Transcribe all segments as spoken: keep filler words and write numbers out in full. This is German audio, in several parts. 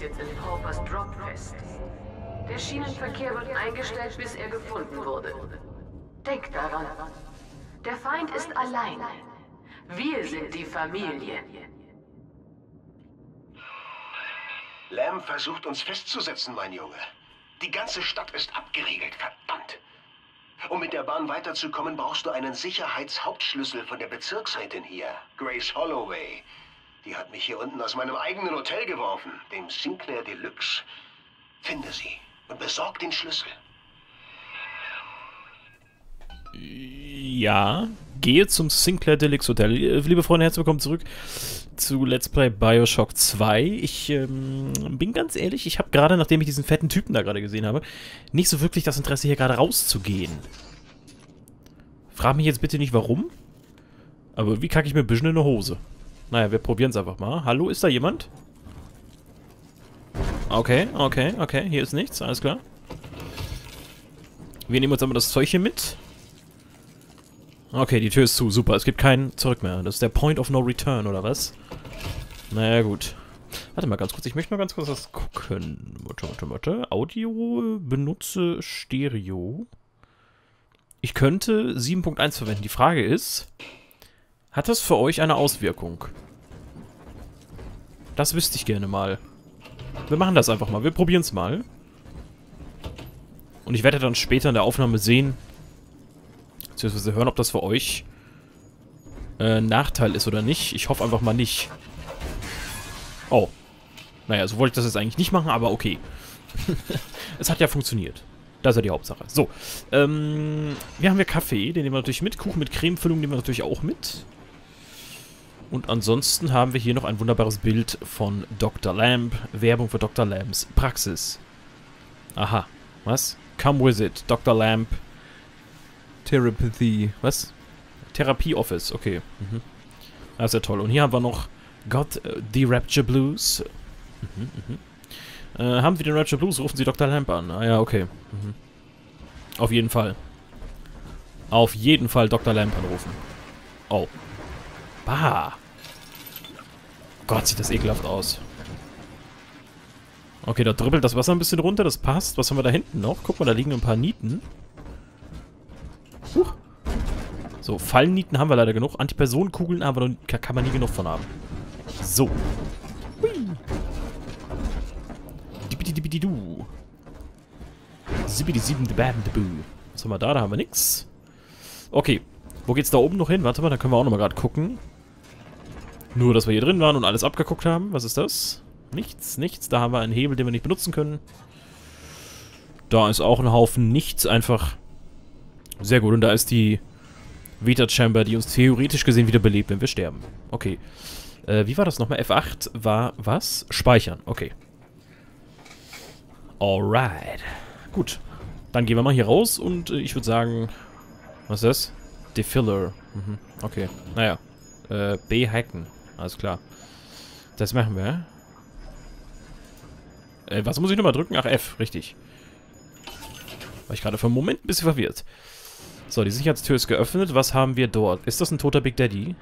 steckt jetzt in Paupers Drop fest. Der Schienenverkehr wird eingestellt, bis er gefunden wurde. Denk daran. Der Feind ist allein. Wir sind die Familie. Lamb versucht uns festzusetzen, mein Junge. Die ganze Stadt ist abgeriegelt, verdammt. Um mit der Bahn weiterzukommen, brauchst du einen Sicherheitshauptschlüssel von der Bezirksrätin hier, Grace Holloway. Die hat mich hier unten aus meinem eigenen Hotel geworfen, dem Sinclair Deluxe. Finde sie und besorg den Schlüssel. Ja, gehe zum Sinclair Deluxe Hotel. Liebe Freunde, herzlich willkommen zurück zu Let's Play Bioshock zwei. Ich ähm, bin ganz ehrlich, ich habe gerade, nachdem ich diesen fetten Typen da gerade gesehen habe, nicht so wirklich das Interesse, hier gerade rauszugehen. Frag mich jetzt bitte nicht, warum. Aber wie kacke ich mir ein bisschen in eine Hose? Naja, wir probieren es einfach mal. Hallo, ist da jemand? Okay, okay, okay. Hier ist nichts, alles klar. Wir nehmen uns aber das Zeug hier mit. Okay, die Tür ist zu, super. Es gibt kein Zurück mehr. Das ist der Point of No Return, oder was? Naja, gut. Warte mal ganz kurz, ich möchte mal ganz kurz was gucken. Warte, warte, warte. Audio, benutze Stereo. Ich könnte sieben Punkt eins verwenden. Die Frage ist, hat das für euch eine Auswirkung? Das wüsste ich gerne mal. Wir machen das einfach mal. Wir probieren es mal. Und ich werde dann später in der Aufnahme sehen, beziehungsweise hören, ob das für euch äh, ein Nachteil ist oder nicht. Ich hoffe einfach mal nicht. Oh. Naja, so wollte ich das jetzt eigentlich nicht machen, aber okay. Es hat ja funktioniert. Das ist ja die Hauptsache. So. Ähm, wir haben hier Kaffee, den nehmen wir natürlich mit. Kuchen mit Cremefüllung nehmen wir natürlich auch mit. Und ansonsten haben wir hier noch ein wunderbares Bild von Doktor Lamb. Werbung für Doktor Lambs Praxis. Aha. Was? Come with it. Doktor Lamb. Therapy. Was? Therapie Office. Okay. Mhm. Das ist ja toll. Und hier haben wir noch Got uh, the Rapture Blues. Mhm, mhm. Äh, haben Sie den Rapture Blues? Rufen Sie Doktor Lamb an. Ah ja, okay. Mhm. Auf jeden Fall. Auf jeden Fall Doktor Lamb anrufen. Oh. Bah. Gott, sieht das ekelhaft aus. Okay, da dribbelt das Wasser ein bisschen runter. Das passt. Was haben wir da hinten noch? Guck mal, da liegen ein paar Nieten. Huch. So, Fallnieten haben wir leider genug. Antipersonenkugeln aber kann man nie genug von haben. So. Hui. Dibidi-dibidi-du. Sibidi-sieben-de-bam-de-boo. Was haben wir da? Da haben wir nix. Okay. Wo geht's da oben noch hin? Warte mal, da können wir auch nochmal gerade gucken. Nur, dass wir hier drin waren und alles abgeguckt haben. Was ist das? Nichts, nichts. Da haben wir einen Hebel, den wir nicht benutzen können. Da ist auch ein Haufen nichts. Einfach sehr gut. Und da ist die Vita-Chamber, die uns theoretisch gesehen wieder belebt, wenn wir sterben. Okay. Äh, wie war das nochmal? F acht war was? Speichern. Okay. Alright. Gut. Dann gehen wir mal hier raus und äh, ich würde sagen... Was ist das? Defiller. Mhm. Okay. Naja. Äh, B-Hacken. Alles klar. Das machen wir. Äh, was muss ich nochmal drücken? Ach, F. Richtig. War ich gerade für einen Moment ein bisschen verwirrt. So, die Sicherheitstür ist geöffnet. Was haben wir dort? Ist das ein toter Big Daddy?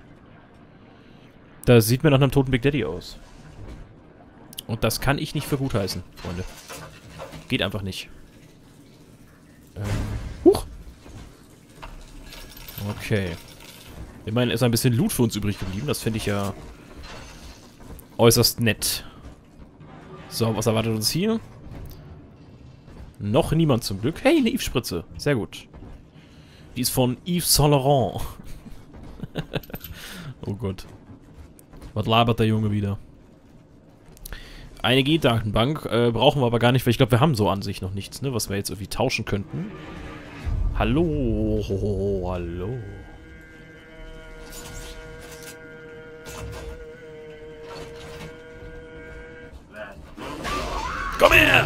Das sieht mir nach einem toten Big Daddy aus. Und das kann ich nicht für gut heißen, Freunde. Geht einfach nicht. Ähm, huch! Okay. Immerhin ist ein bisschen Loot für uns übrig geblieben. Das finde ich ja äußerst nett. So, was erwartet uns hier? Noch niemand zum Glück. Hey, eine Yves-Spritze. Sehr gut. Die ist von Yves Saint Laurent. Oh Gott. Was labert der Junge wieder? Eine G-Datenbank äh, brauchen wir aber gar nicht, weil ich glaube, wir haben so an sich noch nichts, ne, was wir jetzt irgendwie tauschen könnten. Hallo, hallo. Komm her!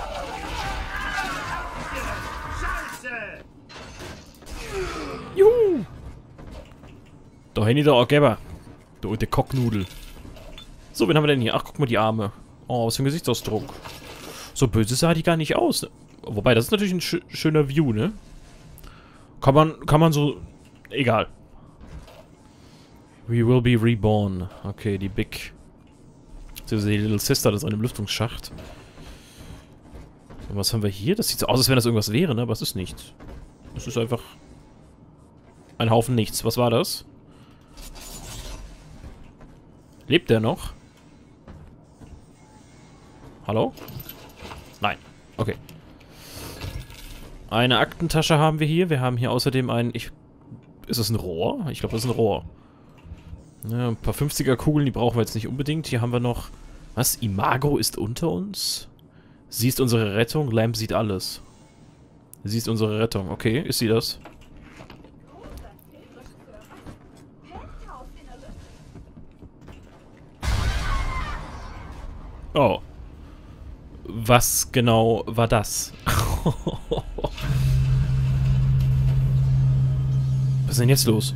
Juhu! Da hin da auch gäbe. Du alte Kocknudel. So, wen haben wir denn hier? Ach, guck mal die Arme. Oh, was für ein Gesichtsausdruck. So böse sah die gar nicht aus. Wobei, das ist natürlich ein sch schöner View, ne? Kann man, kann man so... Egal. We will be reborn. Okay, die Big... Die Little Sister, das ist ein Lüftungsschacht. Und was haben wir hier? Das sieht so aus, als wenn das irgendwas wäre, ne? Aber es ist nichts. Es ist einfach ein Haufen nichts. Was war das? Lebt der noch? Hallo? Nein. Okay. Eine Aktentasche haben wir hier. Wir haben hier außerdem ein... Ich, ist das ein Rohr? Ich glaube, das ist ein Rohr. Ja, ein paar fünfziger-Kugeln, die brauchen wir jetzt nicht unbedingt. Hier haben wir noch... Was? Imago ist unter uns? Sie ist unsere Rettung. Lamb sieht alles. Sie ist unsere Rettung. Okay, ist sie das? Oh. Was genau war das? Was ist denn jetzt los?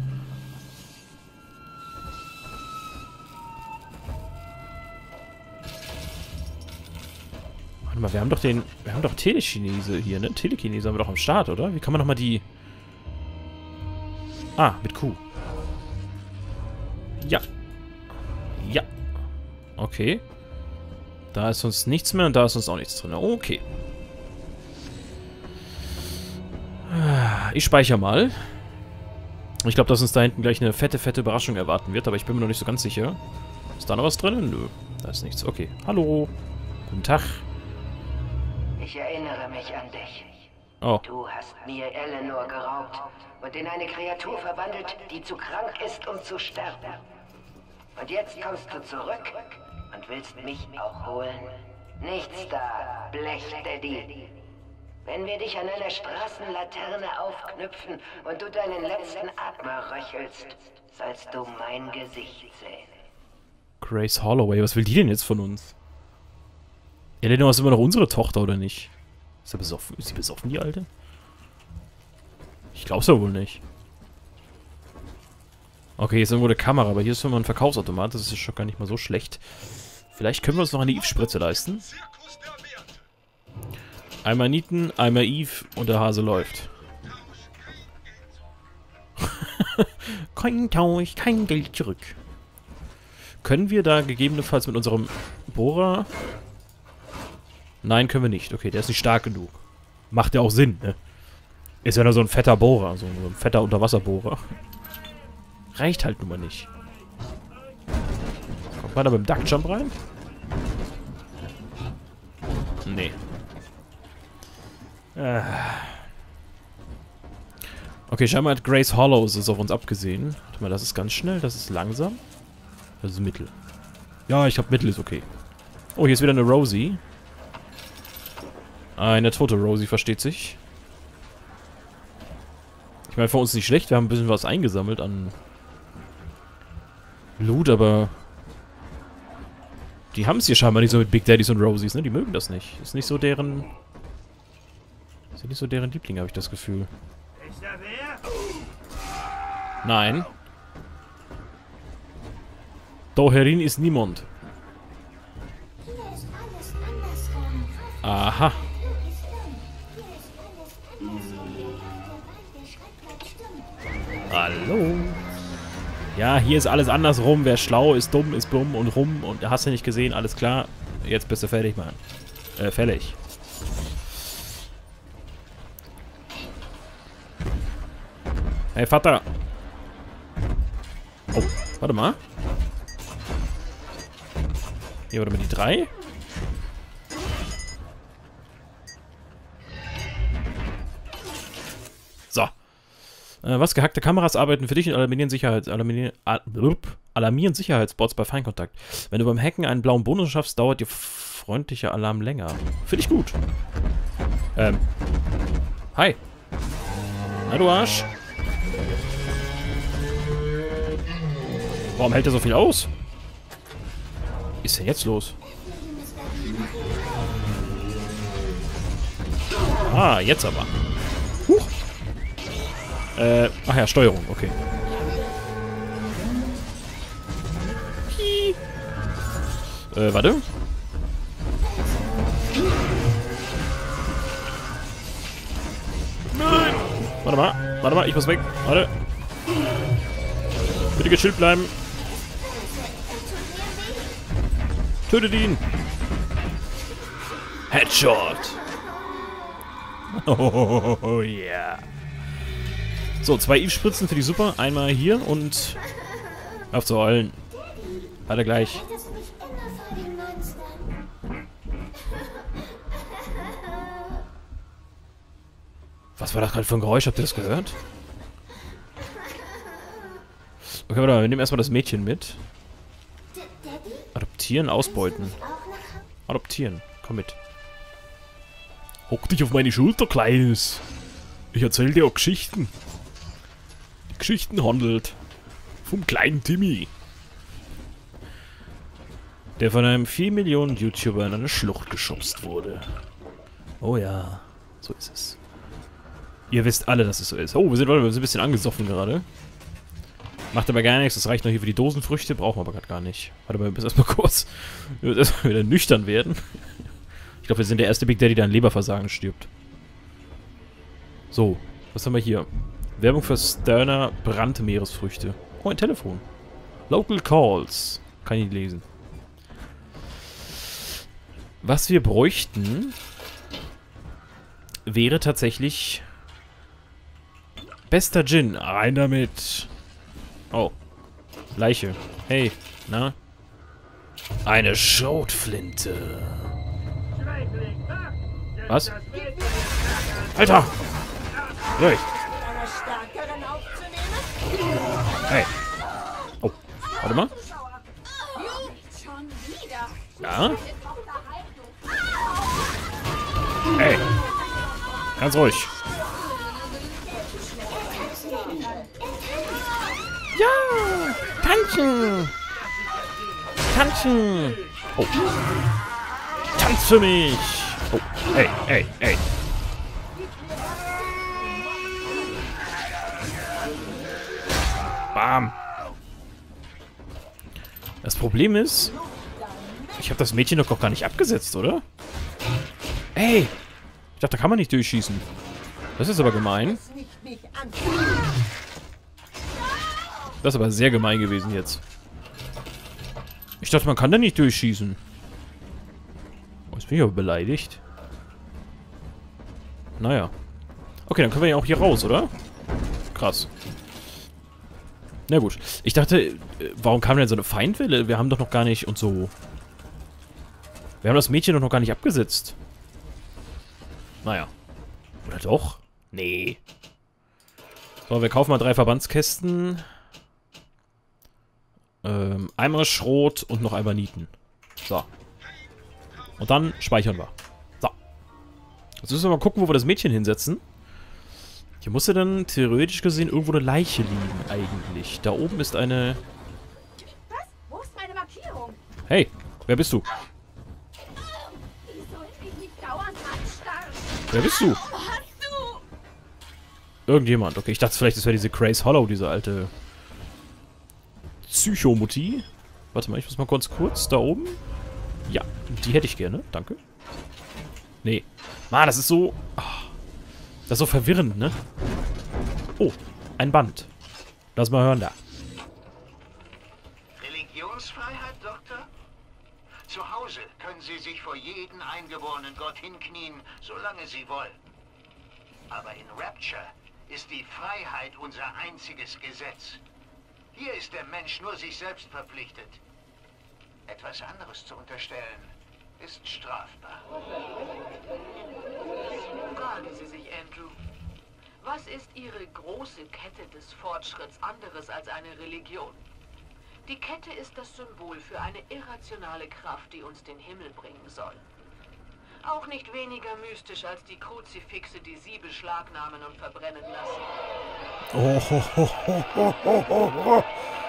Warte mal, wir haben doch den... Wir haben doch Telekinese hier, ne? Telekinese haben wir doch am Start, oder? Wie kann man nochmal die... Ah, mit Q. Ja. Ja. Okay. Da ist sonst nichts mehr und da ist sonst auch nichts drin. Okay. Ich speichere mal. Ich glaube, dass uns da hinten gleich eine fette, fette Überraschung erwarten wird, aber ich bin mir noch nicht so ganz sicher. Ist da noch was drin? Nö, da ist nichts. Okay. Hallo. Guten Tag. Ich erinnere mich an dich. Oh. Du hast mir Eleanor geraubt und in eine Kreatur verwandelt, die zu krank ist, um zu sterben. Und jetzt kommst du zurück und willst mich auch holen? Nichts da, Blech-Daddy. Wenn wir dich an einer Straßenlaterne aufknüpfen und du deinen letzten Atmer röchelst, sollst du mein Gesicht sehen. Grace Holloway, was will die denn jetzt von uns? Eleanor ist immer noch unsere Tochter, oder nicht? Ist er besoffen? Ist sie besoffen, die Alte? Ich glaub's ja wohl nicht. Okay, hier ist irgendwo eine Kamera, aber hier ist immer ein Verkaufsautomat. Das ist schon gar nicht mal so schlecht. Vielleicht können wir uns noch eine Eve-Spritze leisten. Einmal Nieten, einmal Eve und der Hase läuft. Kein Tausch, kein Geld zurück. Können wir da gegebenenfalls mit unserem Bohrer... Nein, können wir nicht. Okay, der ist nicht stark genug. Macht ja auch Sinn, ne? Ist ja nur so ein fetter Bohrer, so ein fetter Unterwasserbohrer. Reicht halt nun mal nicht. Kommt man da mit dem Duckjump rein? Nee. Äh. Okay, scheinbar hat Grace Hollows es auf uns abgesehen. Warte mal, das ist ganz schnell, das ist langsam. Das ist Mittel. Ja, ich glaube Mittel ist okay. Oh, hier ist wieder eine Rosie. Eine tote Rosie, versteht sich. Ich meine, für uns nicht schlecht, wir haben ein bisschen was eingesammelt an Loot, aber die haben es hier scheinbar nicht so mit Big Daddies und Rosies, ne? Die mögen das nicht. Ist nicht so deren... Ist nicht so deren Liebling, habe ich das Gefühl. Nein. Da herin ist niemand. Aha. Hallo. Ja, hier ist alles andersrum. Wer schlau ist, dumm ist dumm und rum. Und hast du nicht gesehen, alles klar. Jetzt bist du fertig, Mann. Äh, fällig. Hey, Vater. Oh, warte mal. Hier, warte mal, die drei. So. Äh, was? Gehackte Kameras arbeiten für dich und alarmieren, Sicherheits alarmieren, alarmieren Sicherheitsbots bei Feinkontakt. Wenn du beim Hacken einen blauen Bonus schaffst, dauert dir freundlicher Alarm länger. Finde ich gut. Ähm. Hi. Na, du Arsch. Warum hält er so viel aus? Was ist denn jetzt los? Ah, jetzt aber. Huch. Äh, ach ja, Steuerung, okay. Hi. Äh, warte. Nein! Warte mal, warte mal, ich muss weg. Warte. Bitte gechillt bleiben. Tötet ihn! Headshot! Oh, yeah. So, zwei Eve-Spritzen für die Super. Einmal hier und auf zu heulen. Warte gleich. Was war das gerade für ein Geräusch? Habt ihr das gehört? Okay, warte mal, wir nehmen erstmal das Mädchen mit. Adoptieren, ausbeuten. Adoptieren, komm mit. Hock dich auf meine Schulter, Kleines. Ich erzähl dir auch Geschichten. Die Geschichten handelt vom kleinen Timmy. Der von einem vier Millionen YouTuber in eine Schlucht geschubst wurde. Oh ja, so ist es. Ihr wisst alle, dass es so ist. Oh, wir sind, wir sind ein bisschen angesoffen gerade. Macht aber gar nichts, das reicht noch hier für die Dosenfrüchte, brauchen wir aber gerade gar nicht. Warte mal, wir müssen erstmal kurz wir müssen erstmal wieder nüchtern werden. Ich glaube, wir sind der erste Big Daddy, der an Leberversagen stirbt. So, was haben wir hier? Werbung für Sterner Brandmeeresfrüchte. Oh, ein Telefon. Local Calls. Kann ich nicht lesen. Was wir bräuchten, wäre tatsächlich bester Gin. Rein damit. Oh. Leiche. Hey, na? Eine Schrotflinte. Was? Alter! Hey. Hey. Oh, warte mal. Ja? Hey. Ganz ruhig. Ja! Tanzen! Tanzen! Oh. Tanz für mich! Oh, hey, hey, hey. Bam. Das Problem ist, ich habe das Mädchen doch gar nicht abgesetzt, oder? Ey! Ich dachte, da kann man nicht durchschießen. Das ist aber gemein. Das ist aber sehr gemein gewesen jetzt. Ich dachte, man kann da nicht durchschießen. Oh, jetzt bin ich aber beleidigt. Naja. Okay, dann können wir ja auch hier raus, oder? Krass. Na gut. Ich dachte, warum kam denn so eine Feindwelle? Wir haben doch noch gar nicht und so. Wir haben das Mädchen doch noch gar nicht abgesetzt. Naja. Oder doch? Nee. So, wir kaufen mal drei Verbandskästen. Ähm, einmal Schrot und noch einmal Nieten. So. Und dann speichern wir. So. Jetzt müssen wir mal gucken, wo wir das Mädchen hinsetzen. Hier muss ja dann theoretisch gesehen irgendwo eine Leiche liegen, eigentlich. Da oben ist eine... Was? Wo ist meine Markierung? Hey, wer bist du? Ich soll mich nicht dauernd anstarren. Wer bist du? Wo hast du? Irgendjemand. Okay, ich dachte vielleicht, das wäre diese Grace Hollow, diese alte Psychomutti. Warte mal, ich muss mal kurz kurz da oben. Ja, die hätte ich gerne. Danke. Nee. Mann, das ist so... Oh, das ist so verwirrend, ne? Oh, ein Band. Lass mal hören da. Religionsfreiheit, Doktor? Zu Hause können Sie sich vor jeden eingeborenen Gott hinknien, solange Sie wollen. Aber in Rapture ist die Freiheit unser einziges Gesetz. Hier ist der Mensch nur sich selbst verpflichtet. Etwas anderes zu unterstellen, ist strafbar. Fragen Sie sich, Andrew. Was ist Ihre große Kette des Fortschritts anderes als eine Religion? Die Kette ist das Symbol für eine irrationale Kraft, die uns den Himmel bringen soll. Auch nicht weniger mystisch als die Kruzifixe, die Sie beschlagnahmen und verbrennen lassen. Oh, ho, ho, ho, ho, ho, ho, ho.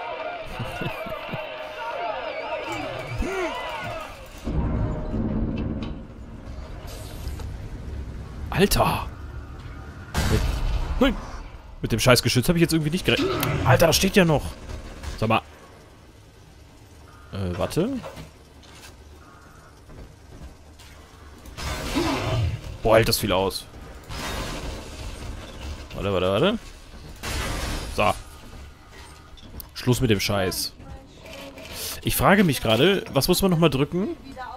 Alter! Mit, nein! Mit dem scheiß Geschütz habe ich jetzt irgendwie nicht gerechnet. Alter, das steht ja noch! Sag mal. Äh, warte. Boah, hält das viel aus. Warte, warte, warte. So. Schluss mit dem Scheiß. Ich frage mich gerade, was muss man nochmal drücken?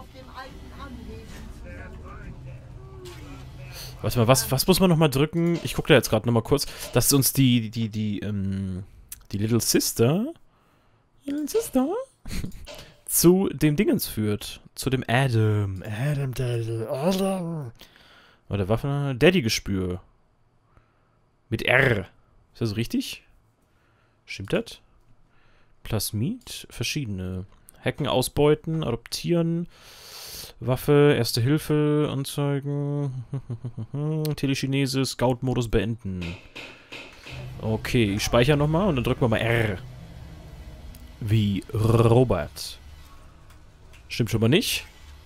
Warte mal, was, was muss man nochmal drücken? Ich gucke da jetzt gerade nochmal kurz, dass uns die, die, die, ähm, die Little Sister, Little Sister, zu dem Dingens führt. Zu dem Adam. Adam, Daddy, Adam. Oder Waffe, Daddy-Gespür. Mit R. Ist das richtig? Stimmt das? Plasmid, verschiedene. Hacken, ausbeuten, adoptieren, Waffe, Erste Hilfe, anzeigen, Telekinese, Scout-Modus beenden. Okay, ich speichere nochmal und dann drücken wir mal R. Wie Robert. Stimmt schon mal nicht.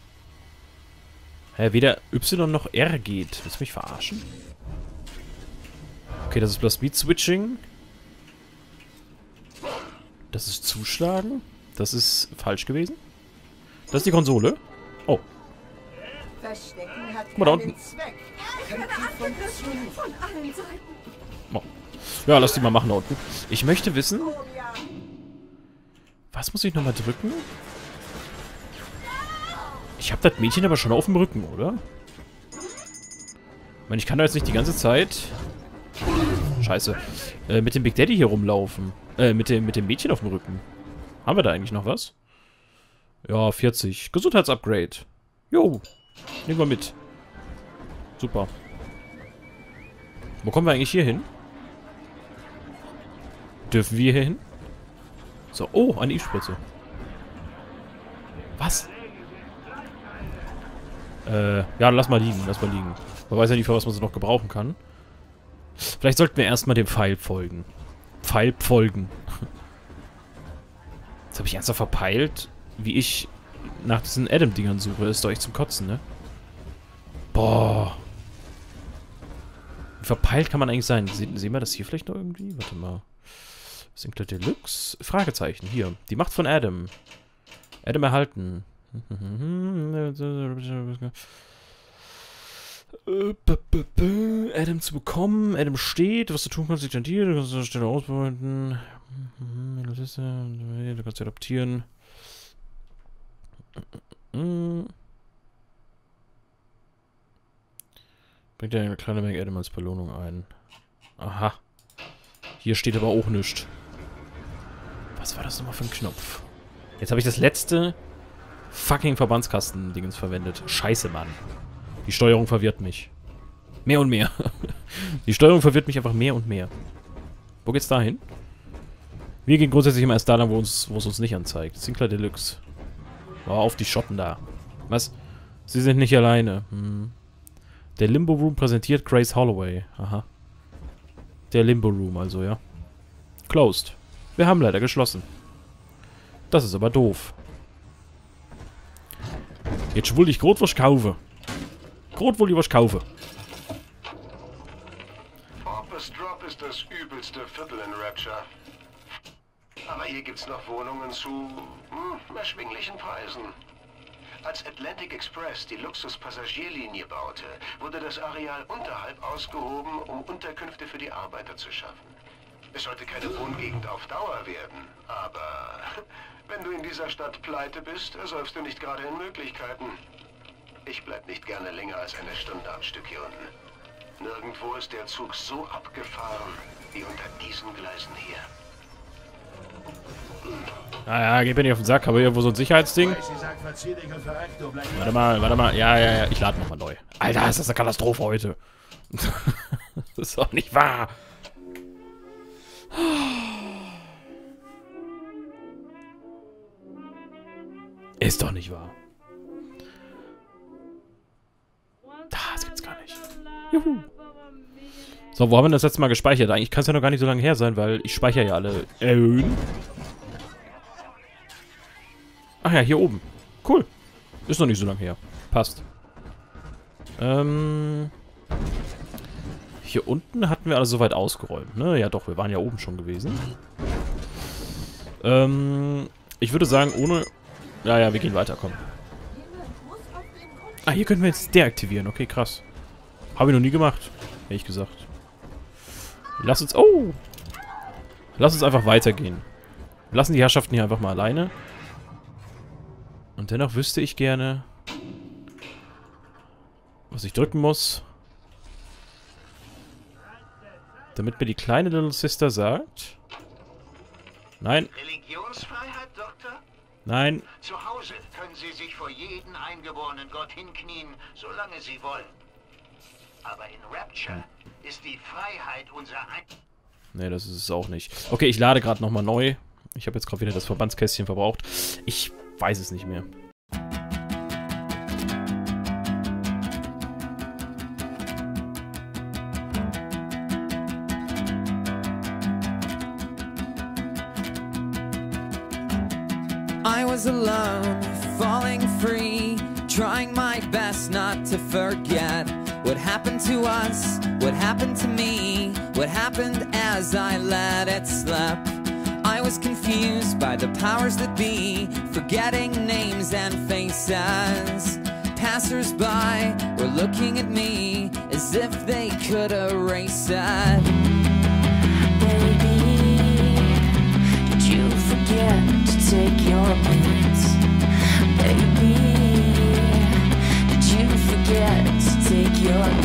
Hä, weder Y noch R geht. Willst du mich verarschen? Okay, das ist Plasmid-Switching. Das ist Zuschlagen. Das ist falsch gewesen. Das ist die Konsole. Oh. Verstecken hat Guck mal da unten. Zweck. Von allen Seiten. Oh. Ja, lass die mal machen da unten. Ich möchte wissen... Was muss ich nochmal drücken? Ich habe das Mädchen aber schon auf dem Rücken, oder? Ich meine, ich kann da jetzt nicht die ganze Zeit... Scheiße. Äh, mit dem Big Daddy hier rumlaufen. Äh, mit dem, mit dem Mädchen auf dem Rücken. Haben wir da eigentlich noch was? Ja, vierzig. Gesundheitsupgrade. Jo. Nehmen wir mit. Super. Wo kommen wir eigentlich hier hin? Dürfen wir hier hin? So, oh, eine I-Spritze. Was? Äh, ja, lass mal liegen, lass mal liegen. Man weiß ja nicht, für was man sie noch gebrauchen kann. Vielleicht sollten wir erstmal dem Pfeil folgen. Pfeil folgen. Jetzt habe ich ernsthaft verpeilt, wie ich nach diesen Adam-Dingern suche. Ist doch echt zum Kotzen, ne? Boah. Wie verpeilt kann man eigentlich sein? Se sehen wir das hier vielleicht noch irgendwie? Warte mal. Sinclair Deluxe? Fragezeichen. Hier. Die Macht von Adam. Adam erhalten. Adam zu bekommen. Adam steht. Was du tun kannst, liegt an dir. Du kannst eine Stelle ausbeuten. Du kannst sie adoptieren. Bringt dir eine kleine Menge Adam als Belohnung ein. Aha. Hier steht aber auch nichts. Was war das nochmal für ein Knopf? Jetzt habe ich das letzte fucking Verbandskasten-Dingens verwendet. Scheiße, Mann. Die Steuerung verwirrt mich. Mehr und mehr. Die Steuerung verwirrt mich einfach mehr und mehr. Wo geht's da hin? Wir gehen grundsätzlich immer erst da lang, wo, uns, wo es uns nicht anzeigt. Sinclair Deluxe. Wow, auf die Schotten da. Was? Sie sind nicht alleine. Hm. Der Limbo Room präsentiert Grace Holloway. Aha. Der Limbo Room also, ja. Closed. Wir haben leider geschlossen. Das ist aber doof. Jetzt will ich grad was kaufen. Grad will ich was kaufen. Orpus Drop ist das übelste Viertel in Rapture. Aber hier gibt's noch Wohnungen zu hm, erschwinglichen Preisen. Als Atlantic Express die Luxus-Passagierlinie baute, wurde das Areal unterhalb ausgehoben, um Unterkünfte für die Arbeiter zu schaffen. Es sollte keine Wohngegend auf Dauer werden, aber wenn du in dieser Stadt pleite bist, ersäufst du nicht gerade in Möglichkeiten. Ich bleib nicht gerne länger als eine Stunde am Stück hier unten. Nirgendwo ist der Zug so abgefahren wie unter diesen Gleisen hier. Naja, geh mir nicht auf den Sack, aber irgendwo so ein Sicherheitsding. Warte mal, warte mal. Ja, ja, ja, ich lade nochmal neu. Alter, ist das eine Katastrophe heute. Das ist doch nicht wahr. Ist doch nicht wahr. Das gibt's gar nicht. Juhu. So, wo haben wir das letzte Mal gespeichert? Eigentlich kann es ja noch gar nicht so lange her sein, weil ich speichere ja alle Erhöhen. Ach ja, hier oben. Cool. Ist noch nicht so lange her. Passt. Ähm... Hier unten hatten wir alles soweit ausgeräumt, ne? Ja doch, wir waren ja oben schon gewesen. Ähm... Ich würde sagen, ohne... Ja, ja, wir gehen weiter, komm. Ah, hier können wir jetzt deaktivieren. Okay, krass. Habe ich noch nie gemacht, ehrlich gesagt. Lass uns... Oh! Lass uns einfach weitergehen. Wir lassen die Herrschaften hier einfach mal alleine. Und dennoch wüsste ich gerne, was ich drücken muss, damit mir die kleine Little Sister sagt... Nein. Religionsfreiheit, Doktor? Nein. Zu Hause können Sie sich vor jeden eingeborenen Gott hinknien, solange Sie wollen. Aber in Rapture ist die Freiheit unser Ein... Nee, das ist es auch nicht. Okay, ich lade gerade nochmal neu. Ich habe jetzt gerade wieder das Verbandskästchen verbraucht. Ich weiß es nicht mehr. I was alone, falling free, trying my best not to forget what happened to us, what happened to me, what happened as I let it slip. I was confused by the powers that be, forgetting names and faces. Passers-by were looking at me as if they could erase it. Did you forget to take your meds? Baby, did you forget to take your